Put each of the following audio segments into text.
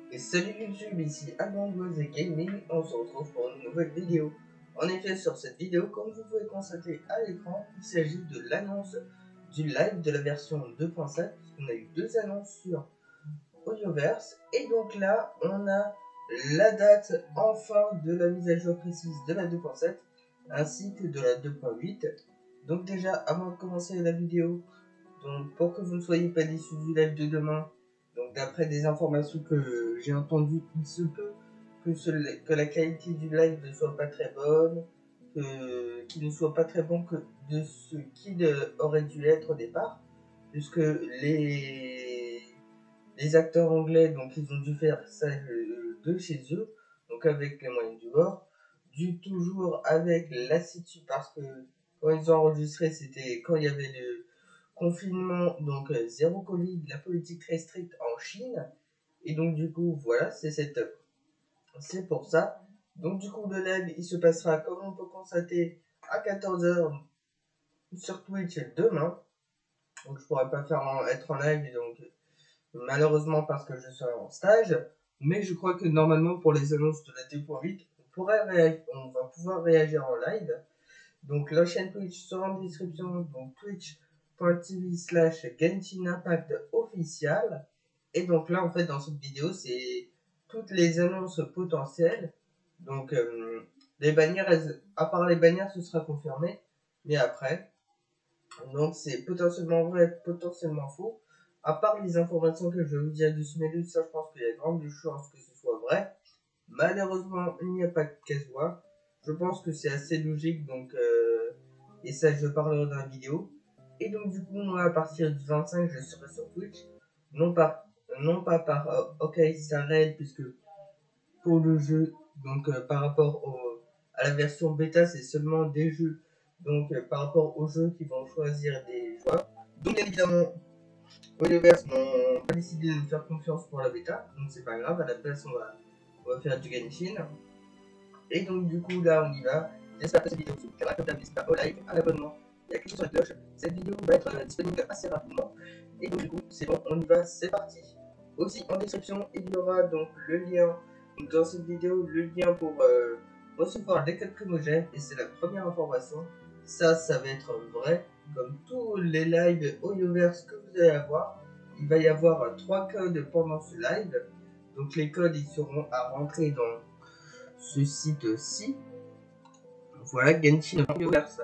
Et salut YouTube, ici Amandoise Gaming, on se retrouve pour une nouvelle vidéo. En effet, sur cette vidéo, comme vous pouvez constater à l'écran, il s'agit de l'annonce du live de la version 2.7. On a eu deux annonces sur Audioverse, et donc là, on a la date enfin de la mise à jour précise de la 2.7, ainsi que de la 2.8. Donc déjà, avant de commencer la vidéo, donc pour que vous ne soyez pas déçus du live de demain, donc d'après des informations que j'ai entendues, il se peut que la qualité du live ne soit pas très bonne, qu'il ne soit pas très bon que de ce qu'il aurait dû être au départ, puisque les acteurs anglais, donc ils ont dû faire ça de chez eux, donc avec les moyens du bord, toujours avec l'assidu, parce que quand ils ont enregistré, c'était quand il y avait le confinement, donc zéro Covid, la politique très stricte en Chine, et donc du coup voilà, c'est pour ça. Donc du coup le live il se passera, comme on peut constater, à 14h sur Twitch demain. Donc je pourrais pas être en live, donc malheureusement parce que je serai en stage, mais je crois que normalement pour les annonces de la 2.8 on va pouvoir réagir en live. Donc la chaîne Twitch sera en description, donc twitch.tv/Genshin Impact official. Et donc là en fait dans cette vidéo c'est toutes les annonces potentielles. Donc les bannières, à part les bannières ce sera confirmé, mais après, donc c'est potentiellement vrai, potentiellement faux. À part les informations que je vais vous dire dessus, mais de ça je pense qu'il y a de grandes chances que ce soit vrai. Malheureusement il n'y a pas de casse-voix. Je pense que c'est assez logique, donc et ça je parlerai dans la vidéo. Et donc du coup moi à partir du 25 je serai sur Twitch, non pas par OK Sarel, puisque pour le jeu, donc par rapport à la version bêta c'est seulement des jeux, donc par rapport aux jeux qui vont choisir des joueurs. Donc bien évidemment Oliverse n'ont pas décidé de me faire confiance pour la bêta, donc c'est pas grave, à la place on va faire du Genshin. Et donc du coup là on y va. J'espère que cette vidéo vous plaira, comme d'hab n'hésitez pas au like, à l'abonnement et à cliquer sur la cloche. Cette vidéo va être disponible assez rapidement. Et donc du coup c'est bon, on y va, c'est parti. Aussi en description il y aura donc le lien, donc dans cette vidéo, le lien pour recevoir des codes primogènes, et c'est la première information. Ça va être vrai, comme tous les lives Audioverse que vous allez avoir. Il va y avoir 3 codes pendant ce live. Donc les codes ils seront à rentrer dans ce site-ci. Voilà, Genshin Audioverse.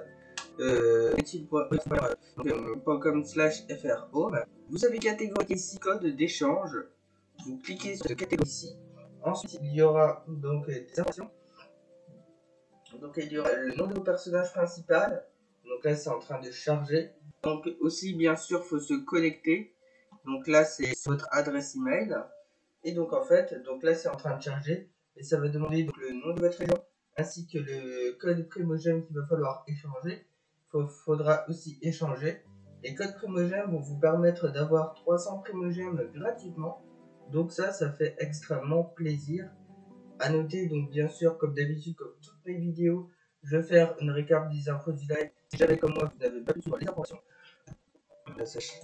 Genshin.com/FR Home. Vous avez catégorisé ici code d'échange. Vous cliquez sur cette catégorie ici. Ensuite, il y aura donc des informations. Donc, il y aura le nom de vos personnages principal. Donc là, c'est en train de charger. Donc aussi, bien sûr, il faut se connecter. Donc là, c'est votre adresse email. Et donc en fait, donc là, c'est en train de charger. Et ça va demander donc le nom de votre région, ainsi que le code primogène qu'il va falloir échanger. Faudra aussi échanger. Les codes primogènes vont vous permettre d'avoir 300 primogènes gratuitement. Donc ça fait extrêmement plaisir. À noter, donc bien sûr, comme d'habitude, comme toutes mes vidéos, je vais faire une récap des infos du live. Si jamais comme moi, vous n'avez pas pu suivre les informations, on va sécher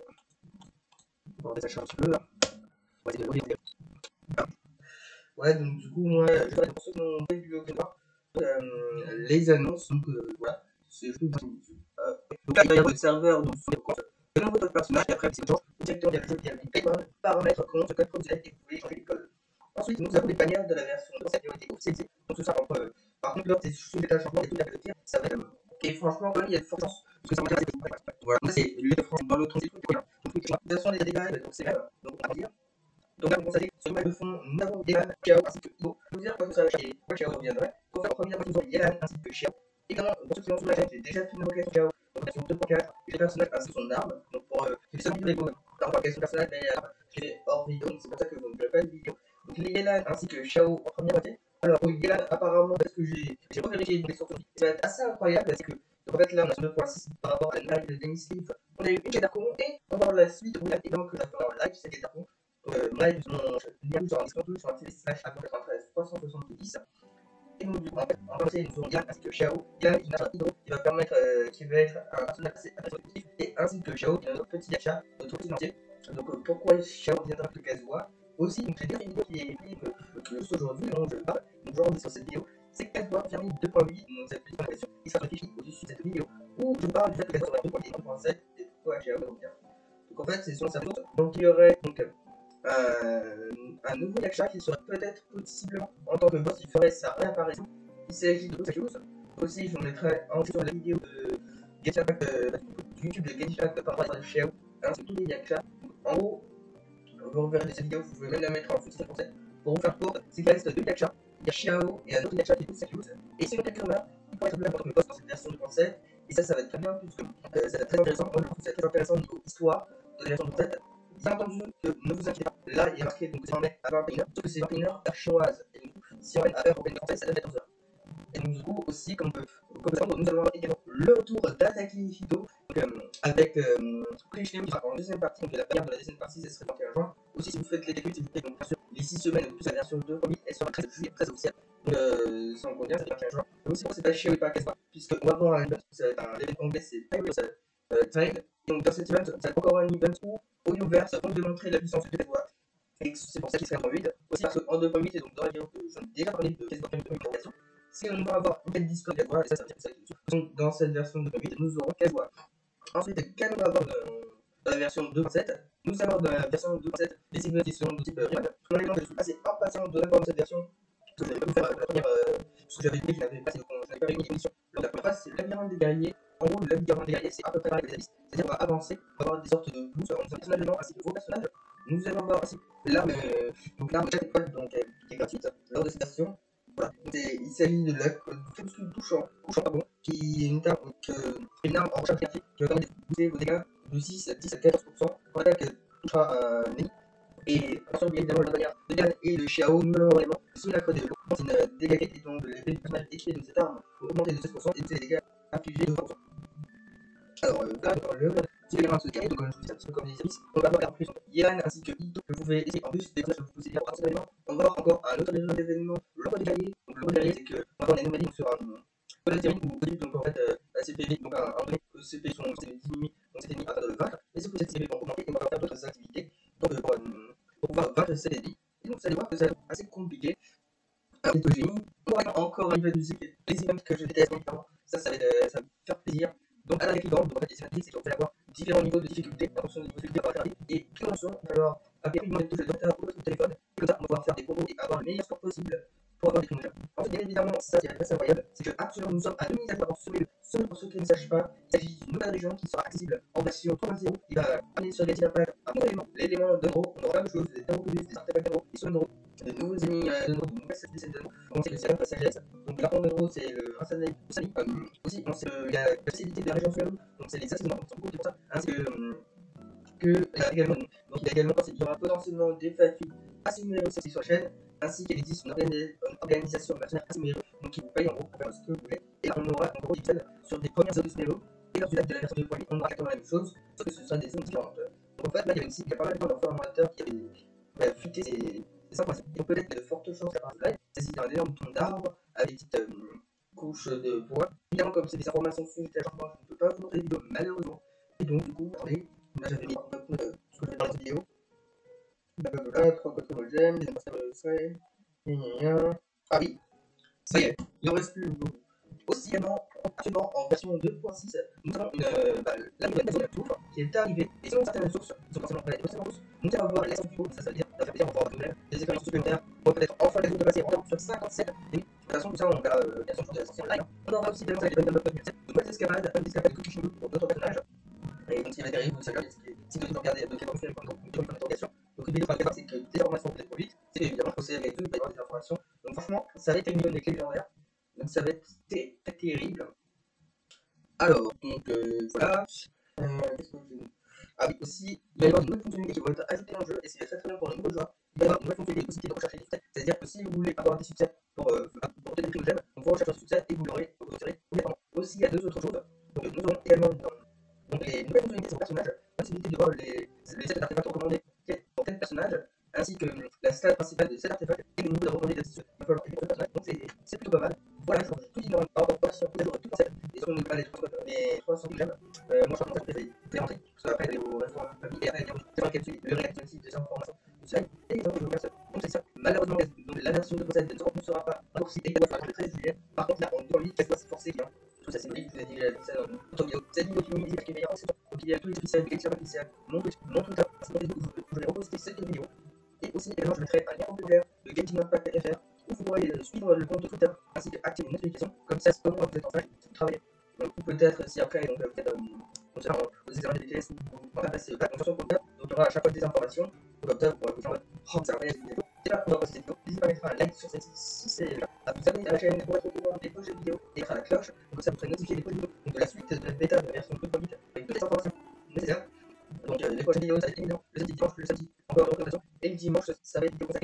un petit peu là. On va essayer de regarder. Ouais, donc du coup, moi, je vais pour ceux qui n'ont pas vu les annonces, donc voilà, c'est juste une YouTube. Donc là, il va y avoir le serveur, donc sur les comptes, le nom de votre personnage, et après, c'est le genre, directement, il y a le jeu, il y a les payment, paramètres, compte, code projet, et vous pouvez changer les codes. Ensuite, nous avons les bannières de la version de cette qui ont été officialisées, donc tout ça, par contre, là, c'est sous l'état de changement, et tout à fait le tir, ça va être, et franchement, quand même, il y a de fortes chances, parce que ça m'intéresse, voilà, là, c'est le de France, dans l'autre, c'est tout, donc, la version des dégâts, donc c'est même, donc on va dire. Donc là, vous constatez, sur le de fond, nous avons Yelan, Xiao ainsi que Ivo. Je vais vous dire quoi que ça va chier, quoi Xiao reviendrait. Pour faire la première fois, nous avons Yelan ainsi que Xiao. Également, pour ceux qui sont sous la chaîne, j'ai déjà fait une requête sur Xiao. Donc là, sur 2.4, j'ai le personnage ainsi que son arme. Donc pour j'ai fait vidéo par rapport à son personnage, mais je l'ai hors vidéo, donc c'est pour ça que vous ne verrez pas de vidéo. Donc les Yelan ainsi que Xiao en première moitié. Alors, pour Yelan, apparemment, parce que j'ai revérifié les sources, ça va être assez incroyable parce que, donc en fait, là, on a sur 2.6 par rapport à la live de Denis Leaf. On a eu une Darkon et on va voir la suite où il y a également que la fin en live, c'est Darkon. Live sur mon lien sur un discours sur un tv/Apple93 370. Et donc, du coup, en fait, en français, nous avons Yann ainsi que Xiao. Yann est une achat hydro qui va permettre, qui va être un personnage assez attractif, et ainsi que Xiao qui est notre petit achat, notre petit entier. Donc, pourquoi Xiao viendra de Kazuha? aussi, donc j'ai déjà fait une vidéo qui est juste aujourd'hui, dont je parle, donc je rentre sur cette vidéo, c'est Casbois confirmé 2.8, donc cette petite information qui sera notifiée au-dessus de cette vidéo, où je parle du fait que Casbois sera 2.8 et 1.7, et pourquoi Xiao va bien. Donc en fait, c'est sur sa source, donc il y aurait donc un nouveau Yaksha qui serait peut-être possiblement en tant que boss qui ferait sa réapparition. Il s'agit de Osakius. Aussi, je vous mettrai en dessous sur la vidéo de Genshin Impact, du YouTube de Genshin Impact par rapport à Xiao, ainsi que tous les Yaksha. En gros, vous reverrez de cette vidéo, vous pouvez même la mettre en sous-titre français. Pour vous faire court, c'est qu'il reste deux Yaksha. Il y a Xiao et un autre Yaksha qui est Osakius. Et si on a quelqu'un là, il pourrait être là en tant que boss dans cette version 2.7. Et ça va être très bien, puisque ça va être très intéressant. Moi, je trouve que c'est très intéressant au niveau histoire de la version 2.7. Bien entendu, que ne vous inquiétez pas, là il est marqué donc c'est en mai à 21h, sauf que c'est 21h heure chinoise. Et du coup, si on met à l'heure européenne française, ça donne 14h. Et donc, du coup, aussi, comme nous allons avoir également le retour d'Ataki Hito, avec Prishneo qui sera en deuxième partie, donc la première de la deuxième partie, ça serait le 21 juin. Aussi, si vous faites les débuts, s'il vous plaît, donc bien sûr, les 6 semaines, donc plus la version 2.8, elle sera très juillet, très officielle. Donc, ça en convient, c'est le 21 juin. Mais aussi, c'est pas Xiao et pas Caspa, puisque on va avoir un event, ça va être un event anglais, c'est Pyrus Tide. Donc, dans cet event, ça va être encore un event où Audioverse vont démontrer la puissance de Caspa. Et c'est pour ça qu'il serait en 2.8. Aussi parce qu'en 2.8, et donc dans la vidéo que j'en ai déjà parlé de Caspa 2.8, si on va avoir une telle dispo de Caspa, et ça veut dire que ça va être dessus. Donc, dans cette version 2.8, nous aurons Caspa. Ensuite, qu'allons nous avoir dans la version 2.7, nous allons dans la version 2.7 des events qui seront de type Ribbon. Tout le monde, je suis assez impatient de voir cette version. Parce que je n'avais pas pu faire la première, ce que j'avais dit, je n'avais pas réuni les conditions. Donc, la première phase, c'est labyrinthe des guerriers. En gros, le labyrinthe des guerriers, c'est à peu près pareil avec les abysses. C'est-à-dire qu'on va avancer, on va avoir des sortes de boosts entre les personnages dedans, ainsi que vos personnages. Nous allons avoir aussi l'arme, donc l'arme jackpot, donc qui est gratuite lors de cette version. Voilà. Il s'agit de la touchant, qui est une arme en recherche graphique qui va permettre de booster vos dégâts de 6 à 10 à 14% pour attaque touchera un ennemi. Et ensemble, évidemment, la dernière de Dan et le Xiao, nous l'avons vraiment sous la code de l'eau. C'est une dégâts et donc l'effet du personnage équipé de cette arme pour augmenter de 16% et les dégâts infligés de 20%. Alors, là, dans le petit élément de ce carré, donc comme je vous dis, un petit peu comme les abysses, on va avoir la plus Yelan ainsi que Ito que vous pouvez essayer en plus des personnages que vous possédez par événement. On va avoir encore un autre événement, le roi des guerriers. Donc, le roi des guerriers, c'est que on va avoir une anomalie sur un Polytérine ou Polyp, donc en fait, la CPV, donc un donné que CP sont diminués, donc c'est ennemi afin de le vaincre. Et sauf que cette CPV vont augmenter et on va faire d'autres activités donc, pour pouvoir vaincre cet ennemi. Et donc, vous allez voir que c'est assez compliqué. Un petit génie. On va encore un event musique, les events que je déteste évidemment. Ça va me faire plaisir. Donc, à la récurrence, donc en fait, les events, c'est qu'on va avoir différents niveaux de difficulté en fonction du niveau de difficulté qu'on va faire. Et plus on sort, on va avoir rapidement une touche de docteur ou votre téléphone. Et comme ça, on va pouvoir faire des combos et avoir le meilleur score possible pour avoir des prix mondiaux. Ensuite, bien évidemment, ça qui est assez incroyable, c'est que actuellement nous sommes à 2000 acteurs seulement pour ceux qui ne sachent pas. Il s'agit d'une nouvelle région qui sera accessible en version 3.0. Il va amener sur Genshin Impact un nouveau élément, l'élément d'Euro. On aura la même chose, des Terrorus, des artefacts d'Euro, des sons d'Euro, de nouveaux ennemis d'Euro, de nouvelles spécialités d'Euro. Donc c'est le Sierra Sagesse. Donc l'argent d'Euro, c'est le Ransani. Aussi, il y a la spécialité de la région Fuelu, donc c'est les assaisonnements, donc c'est beaucoup de ça, ainsi également, donc il y a également, il y aura potentiellement des fatuits assez numéreux sur la chaîne, ainsi qu'il existe une organisation mercenaire assez numéreux, donc qui vous paye en gros pour faire ce que vous voulez. Et là, on aura en gros des aides sur des premières zones numéraux, et lors du lac de la version 2.8, on aura exactement la même chose, sauf que ce sera des zones différentes. Donc en fait, là, il y a une cible, il y a pas mal de gens dans le forum modérateur qui avaient fuité ces informations. Donc peut-être qu'il y a de fortes chances qu'à partir de live, c'est un énorme ton d'arbres avec des petites couches de bois. Évidemment, comme c'est des informations sujet à moi, je ne peux pas vous montrer les vidéos, malheureusement. Et donc, du coup, attendez. Là, j'avais mis ce que je vais dans la vidéo. Blablabla, 3 codes que j'aime, les anniversaires de ah oui, ça y est, il en reste plus beaucoup. Aussi également, actuellement en version 2.6, nous avons la nouvelle version de Tour qui est arrivée. Et selon certaines sources, qui sont forcément vraies et forcément fausses, nous allons avoir l'exemple du coup, ça veut dire, ça fait plaisir, on va avoir des expériences supplémentaires, on va peut-être enfin les de passer en sur 57. Et de toute façon, tout ça, on verra bien sûr de la sortie en live. On aura aussi des nouvelles escapades de Kukushimu pour d'autres personnages. Et donc, s'il y a des dérives, vous savez, si vous regardez de quel moment c'est une interrogation. Donc, une vidéo par c'est que des informations peut-être trop vite. C'est évidemment que c'est avec tout, il va y avoir des informations. Donc, franchement, ça va être une vidéo des clés légendaires. Donc, ça va être très terrible. Alors, donc, voilà. Qu'est-ce que j'ai. Ah oui, aussi, il va y avoir de nouvelles fonctionnalités qui vont être ajoutées dans le jeu, et c'est très bien pour les nouveaux joueurs. Il va y avoir de nouvelles fonctionnalités possibilités de rechercher des succès. C'est-à-dire que si vous voulez avoir des succès pour obtenir des prix de j'aime, donc vous recherchez un succès et vous l'aurez obligatoirement. Aussi, il y a deux autres choses. Donc, nous aurons également donc les nouvelles fonctionnalités sur le personnage, la possibilité de voir les 7 artefacts recommandés pour quel personnage, ainsi que la stat principale de 7 artefacts et le niveau de recommandé de ce personnage. Donc c'est plutôt pas mal. Voilà, je vous tout dit dans par rapport à la version tout à fait. Et sur les 300 que j'aime, moi je pense que je vais rentrer, parce qu'après aller au restaurant famille et après le récapitulatif des informations du slide. Et donc je vous remercie. Malheureusement, donc, la version 2.7 ne sera pas raccourcie et qu'elle doit faire le 13 juillet. Par contre, là, on dit en ligne qu'elle doit se forcer bien. Je trouve ça symbolique, je vous ai dit ça dans une autre vidéo. Cette vidéo finit, n'hésitez pas à cliquer meilleur en section. Donc, il y a tous les officiels, les chaînes officielles, mon Twitter, ainsi que mon Facebook où je vais reposter cette vidéo. Et aussi, également, je mettrai un lien en commentaire de GameTeamImpact.fr où vous pourrez suivre le compte Twitter ainsi qu'activer les notifications. Comme ça, c'est comment vous êtes en train de travailler. Donc, peut-être si après, donc, peut-être aux examens des BTS ou en train de passer donc sur le compteur, donc il y aura à chaque fois des informations. Donc, comme ça, vous pourrez vous dire, oh, ça va être une vidéo. C'est là qu'on va poster cette vidéo. N'hésitez pas à mettre un like sur celle-ci si c'est là, à vous abonner à la chaîne pour être au courant des prochaines vidéos et à la cloche. Donc, comme ça, vous serez notifié des prochaines vidéos. Donc, de la suite de la bêta de la version 2.8 avec toutes les informations nécessaires. Donc, les prochaines vidéos, ça va être évident le samedi, dimanche, le samedi, encore de représentation. Et le dimanche, ça va être vidéo